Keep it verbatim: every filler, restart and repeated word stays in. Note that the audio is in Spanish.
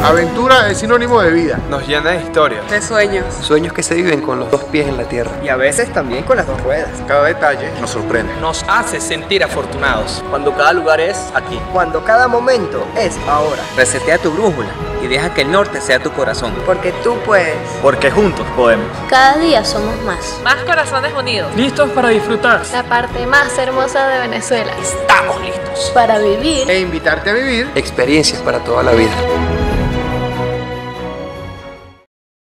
Aventura es sinónimo de vida. Nos llena de historias, de sueños. Sueños que se viven con los dos pies en la tierra. Y a veces también con las dos ruedas. Cada detalle nos sorprende. Nos hace sentir afortunados. Cuando cada lugar es aquí. Cuando cada momento es ahora. Resetea tu brújula y deja que el norte sea tu corazón. Porque tú puedes. Porque juntos podemos. Cada día somos más. Más corazones unidos. Listos para disfrutar. La parte más hermosa de Venezuela. Estamos listos. Para vivir. E invitarte a vivir experiencias para toda la vida.